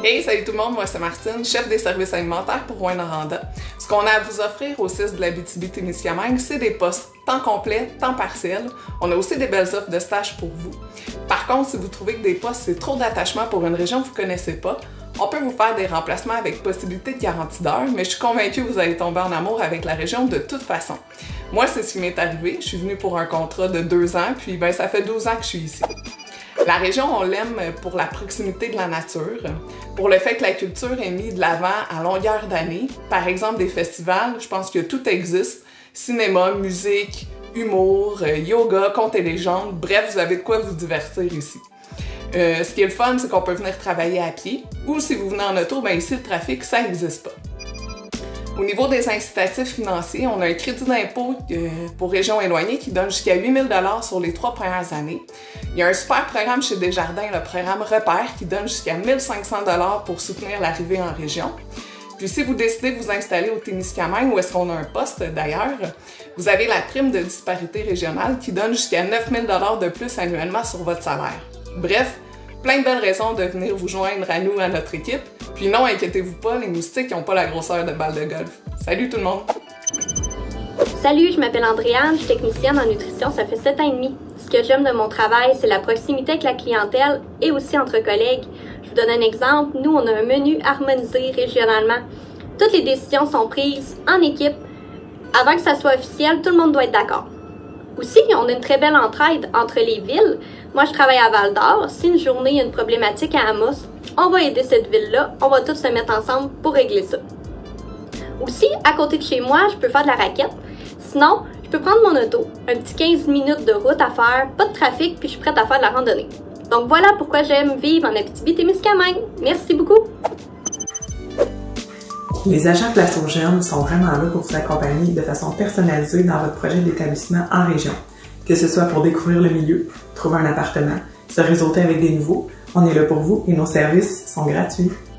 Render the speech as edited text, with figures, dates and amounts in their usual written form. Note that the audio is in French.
Hey, salut tout le monde, moi c'est Martine, chef des services alimentaires pour Rouyn-Noranda. Ce qu'on a à vous offrir au 6 de l'Abitibi-Témiscamingue, c'est des postes temps complet, temps partiel. On a aussi des belles offres de stage pour vous. Par contre, si vous trouvez que des postes c'est trop d'attachement pour une région que vous ne connaissez pas, on peut vous faire des remplacements avec possibilité de garantie d'heure, mais je suis convaincue que vous allez tomber en amour avec la région de toute façon. Moi, c'est ce qui m'est arrivé. Je suis venue pour un contrat de 2 ans, puis ça fait 12 ans que je suis ici. La région, on l'aime pour la proximité de la nature, pour le fait que la culture est mise de l'avant à longueur d'année. Par exemple, des festivals, je pense que tout existe. Cinéma, musique, humour, yoga, contes et légendes, bref, vous avez de quoi vous divertir ici. Ce qui est le fun, c'est qu'on peut venir travailler à pied, ou si vous venez en auto, ici le trafic, ça n'existe pas. Au niveau des incitatifs financiers, on a un crédit d'impôt pour régions éloignées qui donne jusqu'à 8 000 $ sur les 3 premières années. Il y a un super programme chez Desjardins, le programme Repère, qui donne jusqu'à 1 500 $ pour soutenir l'arrivée en région. Puis si vous décidez de vous installer au Témiscamingue, où est-ce qu'on a un poste d'ailleurs, vous avez la prime de disparité régionale qui donne jusqu'à 9 000 $ de plus annuellement sur votre salaire. Bref, plein de belles raisons de venir vous joindre à nous, à notre équipe. Puis non, inquiétez-vous pas, les moustiques n'ont pas la grosseur de balles de golf. Salut tout le monde! Salut, je m'appelle Andréane, je suis technicienne en nutrition, ça fait 7 ans et demi. Ce que j'aime de mon travail, c'est la proximité avec la clientèle et aussi entre collègues. Je vous donne un exemple, nous on a un menu harmonisé régionalement. Toutes les décisions sont prises en équipe. Avant que ça soit officiel, tout le monde doit être d'accord. Aussi, on a une très belle entraide entre les villes. Moi, je travaille à Val-d'Or. Si une journée, il y a une problématique à Amos, on va aider cette ville-là. On va tous se mettre ensemble pour régler ça. Aussi, à côté de chez moi, je peux faire de la raquette. Sinon, je peux prendre mon auto, un petit 15 minutes de route à faire, pas de trafic, puis je suis prête à faire de la randonnée. Donc voilà pourquoi j'aime vivre en Abitibi-Témiscamingue. Merci beaucoup! Les agents Place aux Jeunes sont vraiment là pour vous accompagner de façon personnalisée dans votre projet d'établissement en région. Que ce soit pour découvrir le milieu, trouver un appartement, se réseauter avec des nouveaux, on est là pour vous et nos services sont gratuits.